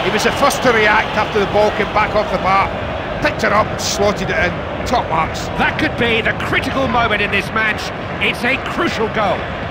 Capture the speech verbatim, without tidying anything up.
He was the first to react after the ball came back off the bar. Picked it up and slotted it in. Top marks. That could be the critical moment in this match. It's a crucial goal.